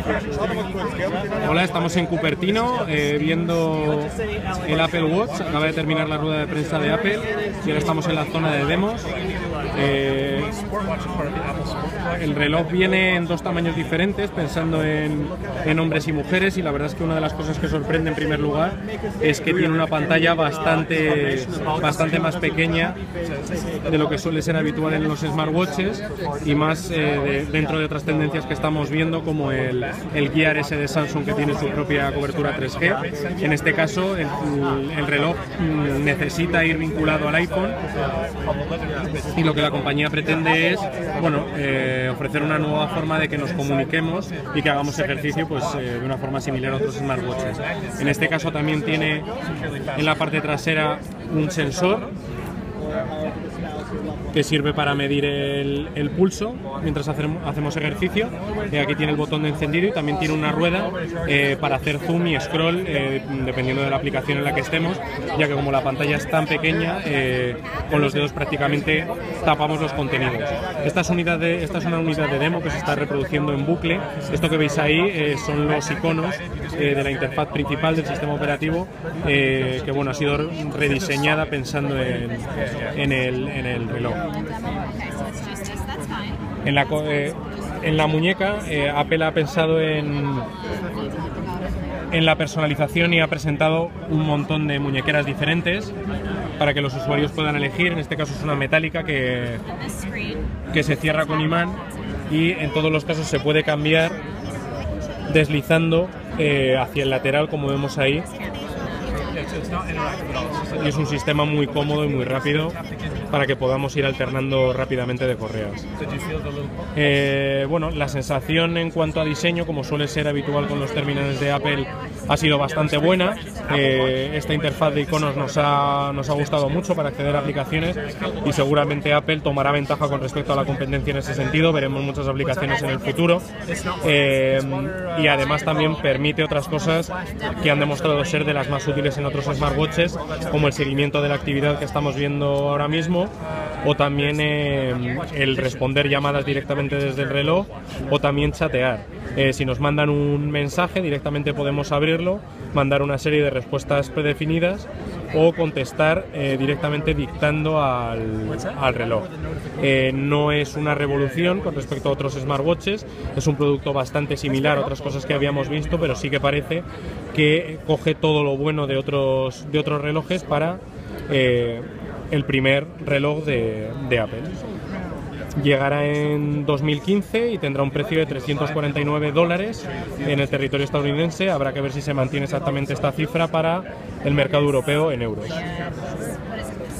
Hola, estamos en Cupertino viendo el Apple Watch. Acaba de terminar la rueda de prensa de Apple y ahora estamos en la zona de demos. El reloj viene en dos tamaños diferentes, pensando en hombres y mujeres, y la verdad es que una de las cosas que sorprende en primer lugar es que tiene una pantalla bastante más pequeña de lo que suele ser habitual en los smartwatches, y más dentro de otras tendencias que estamos viendo, como el Gear S de Samsung, que tiene su propia cobertura 3G. En este caso el reloj necesita ir vinculado al iPhone, y lo que la compañía pretende es, bueno, ofrecer una nueva forma de que nos comuniquemos y que hagamos ejercicio pues, de una forma similar a otros smartwatches. En este caso también tiene en la parte trasera un sensor que sirve para medir el pulso mientras hacemos ejercicio. Aquí tiene el botón de encendido y también tiene una rueda para hacer zoom y scroll dependiendo de la aplicación en la que estemos, ya que como la pantalla es tan pequeña, con los dedos prácticamente tapamos los contenidos. Esta es una unidad de demo que se está reproduciendo en bucle. Esto que veis ahí son los iconos de la interfaz principal del sistema operativo, que bueno, ha sido rediseñada pensando en el reloj. En la muñeca, Apple ha pensado en la personalización y ha presentado un montón de muñequeras diferentes para que los usuarios puedan elegir. En este caso es una metálica que se cierra con imán, y en todos los casos se puede cambiar deslizando hacia el lateral, como vemos ahí. Y es un sistema muy cómodo y muy rápido para que podamos ir alternando rápidamente de correas. Bueno, la sensación en cuanto a diseño, como suele ser habitual con los terminales de Apple, ha sido bastante buena. Esta interfaz de iconos nos ha gustado mucho para acceder a aplicaciones, y seguramente Apple tomará ventaja con respecto a la competencia en ese sentido. Veremos muchas aplicaciones en el futuro, y además también permite otras cosas que han demostrado ser de las más útiles en otros smartwatches, como el seguimiento de la actividad que estamos viendo ahora mismo, o también el responder llamadas directamente desde el reloj, o también chatear. Si nos mandan un mensaje, directamente podemos abrirlo, mandar una serie de respuestas predefinidas, o contestar directamente dictando al reloj. No es una revolución con respecto a otros smartwatches, es un producto bastante similar a otras cosas que habíamos visto, pero sí que parece que coge todo lo bueno de otros relojes para el primer reloj de Apple. Llegará en 2015 y tendrá un precio de $349 en el territorio estadounidense. Habrá que ver si se mantiene exactamente esta cifra para el mercado europeo en euros.